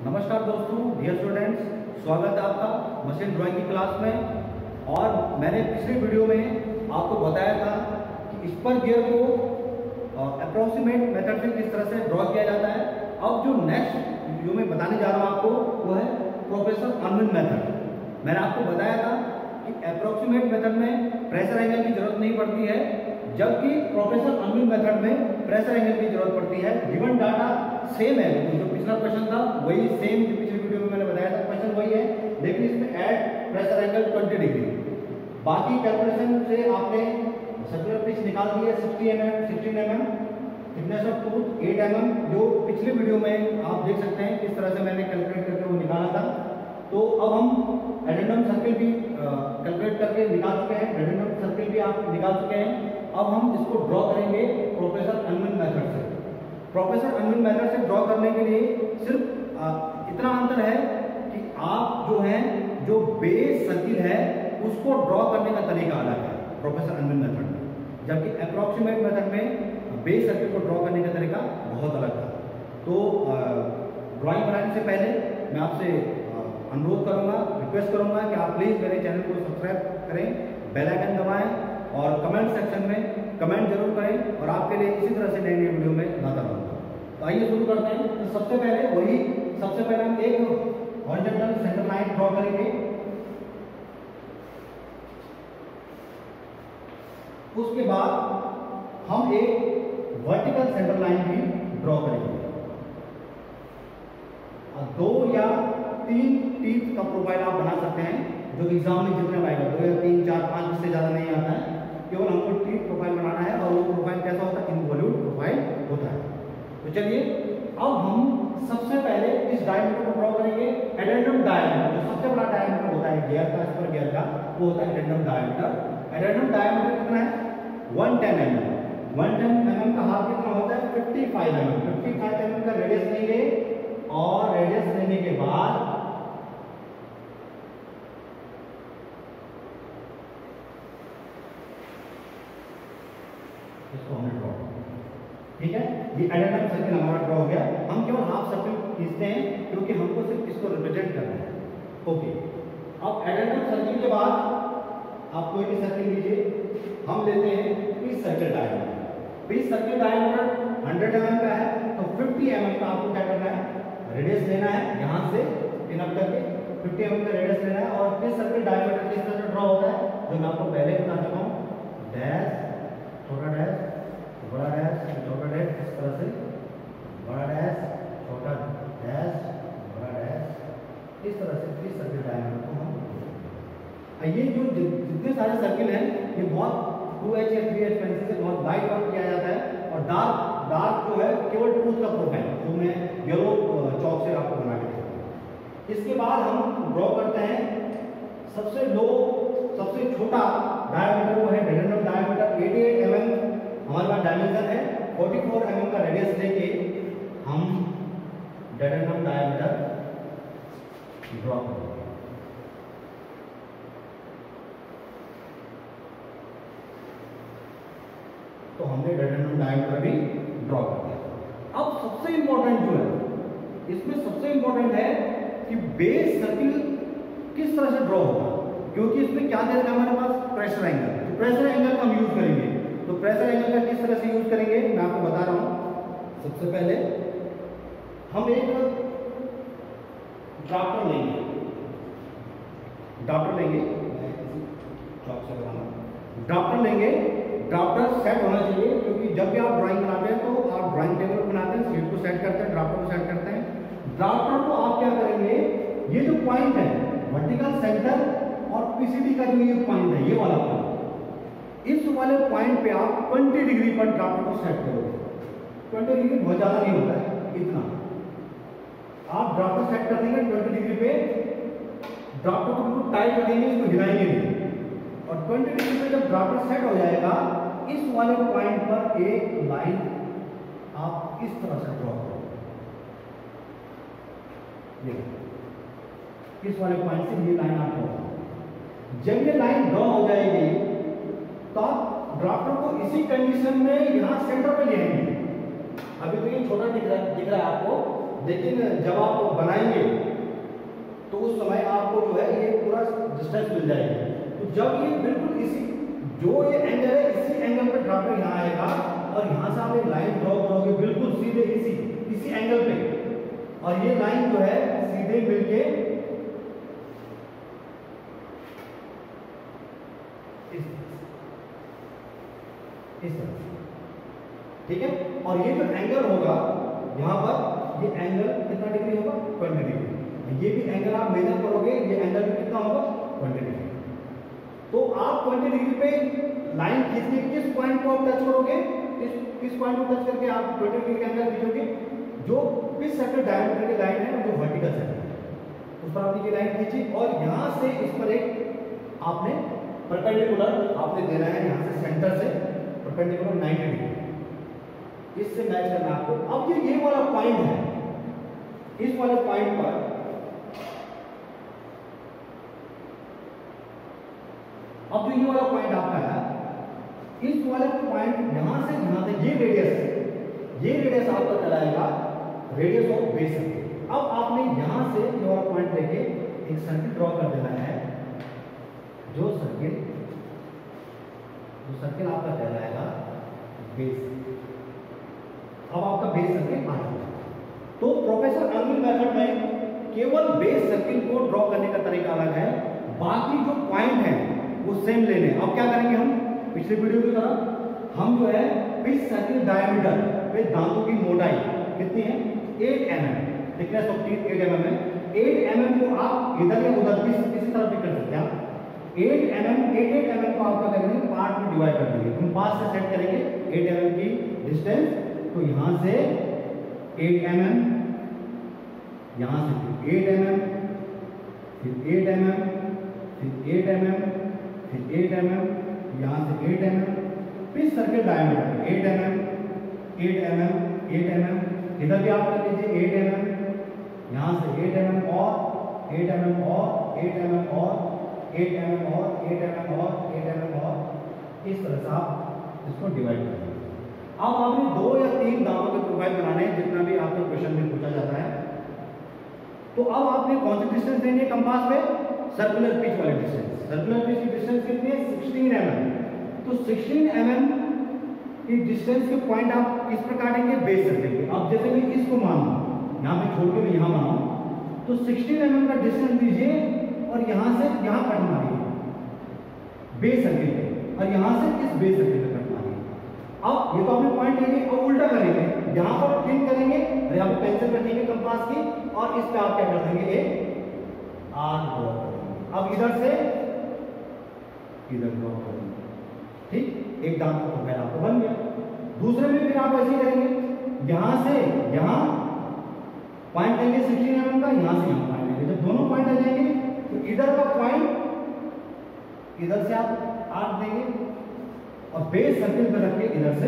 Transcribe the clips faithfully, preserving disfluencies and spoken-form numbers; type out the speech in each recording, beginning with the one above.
नमस्कार दोस्तों, dear students, स्वागत है आपका मशीन ड्राइंग की क्लास में। और मैंने पिछले वीडियो में आपको बताया था कि स्पर गियर को अप्रोक्सीमेट मेथड से किस तरह से ड्रॉ किया जाता है। अब जो नेक्स्ट वीडियो में बताने जा रहा हूँ आपको वो है प्रोफेसर अनविन मेथड। मैंने आपको बताया था कि अप्रोक्सीमेट मेथड में प्रेशर एंगल की जरूरत नहीं पड़ती है, जबकि प्रोफेसर अनविन मेथड में प्रेशर एंगल की जरूरत पड़ती है। गिवन डाटा सेम है, जो पिछला क्वेश्चन था वही सेम, जो पिछले वीडियो में मैंने बताया था क्वेश्चन वही है, लेकिन इसमें add pressure angle twenty degree. बाकी कैलकुलेशन से आपने सर्कुलर पिच निकाल दी है sixty M M sixteen M M, thickness of tooth eight M M, जो पिछले वीडियो में आप देख सकते हैं किस तरह से मैंने कैलकुलेट करके वो निकाला था। तो अब हम एडेंडम सर्किल भी कैलकुलेट करके निकाल चुके हैं, एडेंडम सर्किल भी आप निकाल चुके हैं। अब हम इसको ड्रॉ करेंगे प्रोफेसर अनविन मेथड से। प्रोफेसर अनविन मेथड से ड्रॉ करने के लिए सिर्फ आ, इतना अंतर है कि आप जो है जो बेस सर्किल है उसको ड्रॉ करने का तरीका अलग है प्रोफेसर अनविन मेथड में, जबकि अप्रोक्सीमेट मेथड में बेस सर्किल को ड्रॉ करने का तरीका बहुत अलग था। तो ड्राइंग बनाने से पहले मैं आपसे अनुरोध करूंगा, रिक्वेस्ट करूंगा कि आप प्लीज मेरे चैनल को सब्सक्राइब करें, बेल आइकन दबाएं और कमेंट सेक्शन में कमेंट जरूर करें, और आपके लिए इसी तरह से नई नई वीडियो में लाता रहूंगा। तो आइए शुरू करते हैं। तो सबसे पहले वही सबसे पहले हम एक हॉरिजॉन्टल सेंटर लाइन ड्रॉ करेंगे, उसके बाद हम एक वर्टिकल सेंटर लाइन भी ड्रॉ करेंगे। दो या तीन टीथ का प्रोफाइल आप बना सकते हैं, जो एग्जाम में जितने आएगा, दो या तीन चार पांच इससे ज्यादा नहीं आता है, केवल हमको टीथ प्रोफाइल बनाना है। और वो प्रोफाइल कैसा होता है? इनवॉल्यूट प्रोफाइल होता है। तो चलिए अब हम सबसे पहले इस डायमीटर को ड्रॉ करेंगे। एडेंडम डायमीटर, जो सबसे बड़ा डायमीटर होता है गियर का, स्पर गियर का, वो होता है एडेंडम डायमीटर। एडेंडम डायमीटर कितना है? One ten M M. One ten M M का हाफ कितना होता है? Fifty five M M. Fifty five M M का रेडियस लेंगे, और रेडियस लेने के बाद इसको हमने ड्रॉ, ठीक है। ये एडेंडम सर्किल हमारा ड्रॉ हो गया। हम केवल हाफ सर्किल खींचते हैं क्योंकि हमको सिर्फ इसको रिप्रेजेंट करना है। ओके, अब एडेंडम सर्किल के बाद आप कोई भी सर्किल लीजिए, हम लेते हैं pitch circle diameter. Pitch circle diameter hundred M M का है, तो फिफ्टी एम एम का आपको क्या करना है? रेडियस लेना है, यहां से पिन अप करके फिफ्टी एम एम का रेडियस लेना है। और पीस सर्किल डायमीटर किस तरह से ड्रॉ होता है, जो मैं आपको पहले बता चुका हूं। डैश, छोटा डैश, बड़ा डैश, छोटा डैश, इस तरह से बड़ा डैश, छोटा डैश, बड़ा डैश, इस तरह से पीस सर्किल डायमीटर को हम। ये जो जितने सारे सर्किल हैं ये बहुत टू एच या थ्री एच पेंसिल से बहुत लाइट वर्क किया जाता है, और डार्क डार्क जो है केवल टूथ का प्रोफाइल, जो मैं येलो चौक से आपको बना के देता। इसके बाद हम ड्रॉ करते हैं सबसे लो, सबसे छोटा डायमीटर, वो है एडेंडम डायमीटर। अठासी एम एम हमारे पास डायमेंशन है। चौवालीस एम एम का रेडियस लेके हम एडेंडम डायमीटर ड्रॉ करेंगे। तो हमने एडेंडम डायमीटर भी ड्रॉ कर दिया। अब सबसे इंपॉर्टेंट जो है इसमें, सबसे इंपॉर्टेंट है कि बेस सर्किल किस तरह से ड्रॉ होगा, क्योंकि इसमें क्या दे रखा है हमारे पास? Pressure angle. तो प्रेशर एंगल का हम यूज करेंगे। तो प्रेशर एंगल का किस तरह से यूज करेंगे मैं आपको बता रहा हूं। सबसे पहले हम एक ड्राफ्टर लेंगे, ड्राफ्टर लेंगे ड्राफ्टर लेंगे ड्राफ्टर सेट होना चाहिए, क्योंकि जब भी आप ड्राइंग बनाते हैं तो आप ड्राइंग टेबल बनाते हैं, शीट को सेट करते हैं, ड्राफ्टर को सेट करते हैं। ड्राफ्टर को आप क्या करेंगे, ये जो पॉइंट है वर्टिकल सेंटर और पीसीडी का जो ये पॉइंट है, ये वाला पॉइंट, इस वाले पॉइंट पे आप ट्वेंटी डिग्री पर ड्राफ्टर को सेट करोगे। ट्वेंटी डिग्री बहुत ज्यादा नहीं होता है, इतना आप ड्राफ्टर सेट कर देंगे ट्वेंटी डिग्री पे। ड्राफ्टर को बिल्कुल टाइट रखेंगे, इसको हिलाएंगे नहीं। और ट्वेंटी डिग्री पे जब ड्राफ्टर सेट हो जाएगा, इस वाले पॉइंट पर एक लाइन आप इस तरह से ड्रॉ करो। इस वाले पॉइंट से ये लाइन आप ड्रॉ करो। जब ये लाइन ड्रॉ हो जाएगी तो आप ड्राफ्टर को इसी कंडीशन में यहां सेंटर पे ले आएंगे। अभी तो ये छोटा दिख रहा है दिख रहा है आपको, लेकिन जब आप बनाएंगे तो उस समय आपको जो है ये पूरा डिस्टेंस मिल जाएगा। तो जब ये बिल्कुल इसी जो ये एंगल है इसी एंगल पे ड्रॉपर यहाँ आएगा और यहाँ से आप एक लाइन ड्रॉ करोगे बिल्कुल सीधे इसी इसी एंगल पे, और ये लाइन जो है सीधे मिलके इस इस तरह, ठीक है। और ये जो एंगल होगा यहाँ पर, ये एंगल कितना डिग्री होगा, ट्वेंटी डिग्री। ये भी एंगल आप मेजर करोगे, ये एंगल भी कितना होगा, ट्वेंटी डिग्री। तो आप ट्वेंटी डिग्री पे लाइन खींच के किस पॉइंट को आप टच करोगे, किस किस पॉइंट को टच करके आप ट्वेंटी डिग्री के एंगल खींचोगे, जो किस सर्कल डायमीटर की लाइन है, जो वर्टिकल सर्कल है उस पर आपने ये लाइन खींची और यहाँ से इस पर एक आपने परपेंडिकुलर आपने देना है, यहाँ से सेंटर से परपेंडिकुलर नाइंटी डिग्री, इससे मैच करना आपको। अब ये ये वाला पॉइंट है, इस वाले पॉइंट पर अब जो ये वाला पॉइंट आपका है, इस वाले पॉइंट यहां से यहां से ये रेडियस ये रेडियस आपका चलाएगा रेडियस ऑफ बेस सर्किल। अब आपने यहां से ये वाला पॉइंट लेके एक सर्किल ड्रॉ कर देना है, जो सर्किल जो सर्किल आपका कहलाएगा बेस। अब आपका बेस सर्किल आ गया। तो प्रोफेसर अर्विन मेथड में केवल बेस सर्किल को ड्रॉ करने का तरीका अलग है, बाकी जो पॉइंट है वो सेम लेने। अब क्या करेंगे हम, पिछले वीडियो की तरह हम जो है पिच सर्किल डायमीटर पे दांतों की मोटाई कितनी है, eight M M, thickness of teeth eight M M है। एट एम एम को आप इधर या उधर किसी किसी तरफ भी कर सकते हैं। Eight M M eight eight M M को आपका करेंगे पार्ट में डिवाइड कर देंगे, हम पास से सेट करेंगे एट एम एम की डिस्टेंस। तो यहां से एट एम एम, यहां से एट एम एम, फिर एट एम एम, फिर एट एम एम, फिर एट एम एम, यहां से eight M M, pitch circle diameter eight M M, eight M M, eight M M, इधर भी आप कर लीजिए एट एम एम, यहां से एट एम एम और एट एम एम और एट एम एम और एट एम एम और एट एम एम और एट एम एम और इस तरह से आप इसको डिवाइड कर लीजिए। अब आपने दो या तीन दांतों के प्रोफाइल बनाने हैं, जितना भी आपके क्वेश्चन में पूछा जाता है। तो अब आपने कौन सी डिस्टेंस देनी है कंपास पे, सर्कुलर पिच वाली डिस्टेंस। सर्कुलर पिच की डिस्टेंस कितनी है, सिक्सटीन एम एम। तो सिक्सटीन एम एम की डिस्टेंस के पॉइंट आप किस पर काटेंगे, बेस सर्किल पे। अब जैसे मैं इसको मानूं, यहाँ पे छोड़ के मैं यहाँ बनाऊं, तो सिक्सटीन एम एम का डिस्टेंस दीजिए और यहाँ से यहाँ कट मारिए बेस सर्किल पे, और यहाँ से इस बेस सर्किल पे कट मारिए। अब ये तो आपने पॉइंट लेंगे और उल्टा करेंगे, यहाँ पर पिन करेंगे और यहाँ पर पेंसिल रखेंगे कंपास की, और इस पे आप क्या कर देंगे, एक आर्क ड्रॉ करेंगे। अब इधर से इधर ड्रॉ करेंगे, ठीक, एक दांत का प्रोफाइल आपको बन गया। दूसरे में फिर आप ऐसे ही करेंगे, यहां से यहां पॉइंट लेंगे सिक्सटीन एम एम का, यहां से यहां पॉइंट लेंगे। जब दोनों पॉइंट आ जाएंगे तो इधर का पॉइंट इधर से आप आर्क देंगे और बेस सर्किल पे रख के इधर से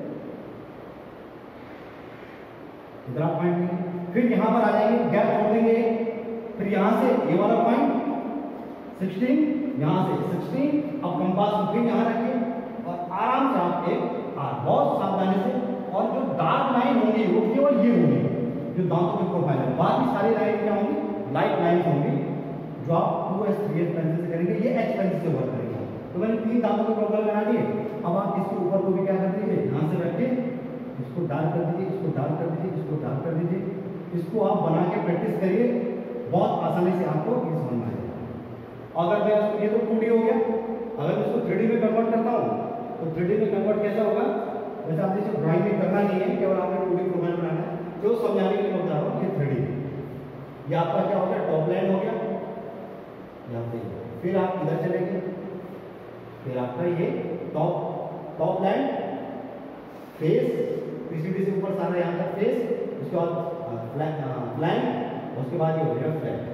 इधर आप पॉइंट लेंगे। फिर यहां पर आ जाएंगे, गैप छोड़ देंगे, फिर यहां से ये वाला पॉइंट सिक्सटीन, यहां से सिक्सटीन, अब कंपास को फिर यहां रखिए और आराम से आप एक आर्क, बहुत सावधानी से। और जो डार्क लाइन होंगी वो केवल ये होंगी जो दांतों की प्रोफाइल है, बाकी सारी लाइन क्या होंगी, लाइट लाइन होंगी, जो आप two S three S pencil से करेंगे, ये एच पेंसिल से वर्क करेंगे। तो मैंने तीन दांतों के प्रोफाइल बना दिए। अब आप इसके ऊपर को भी क्या कर दीजिए, यहां से रख के इसको डार्क कर दीजिए, इसको डार्क कर दीजिए, इसको डार्क कर दीजिए। इसको आप बना के प्रैक्टिस करिए, बहुत आसानी से आपको ये समझ में आएगा। अगर मैं इसको, ये तो टू डी हो गया, अगर मैं इसको थ्री डी में कन्वर्ट करता हूँ तो थ्री डी में कन्वर्ट कैसा होगा, वैसे आपने इसे ड्राइंग में करना नहीं है, केवल आपने टू डी प्रोफाइल बनाना है। जो समझाने के लिए बता रहा हूँ, ये थ्री डी, ये आपका क्या हो गया, टॉप लाइन हो गया यहाँ पे। फिर आप इधर चलेंगे, फिर आपका ये top top line, face, PCB से ऊपर सारा यहाँ तक फेस, उसके बाद फ्लैंक, उसके बाद ये हो गया फ्लैंक।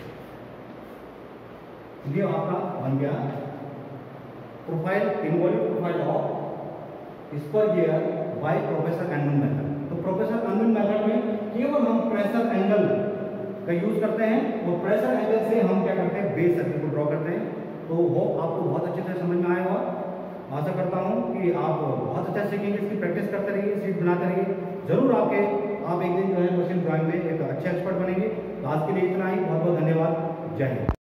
ये आपका बन गया profile, involute profile of spur gear by professor Unwin method. तो प्रोफेसर अर्विन मेथड में केवल हम प्रेशर एंगल का यूज करते हैं, और प्रेशर एंगल से हम क्या करते हैं, बेस सर्किल को ड्रॉ करते हैं। तो वो आपको बहुत अच्छे से समझ में आया होगा। आशा करता हूँ कि आप बहुत अच्छा सीखेंगे, इसकी प्रैक्टिस करते रहिए, सीट बनाते रहिए, जरूर आपके आप एक दिन जो है मशीन ड्राइंग में एक अच्छे एक्सपर्ट बनेंगे। तो आज के लिए इतना ही, बहुत बहुत धन्यवाद। जय हिंद।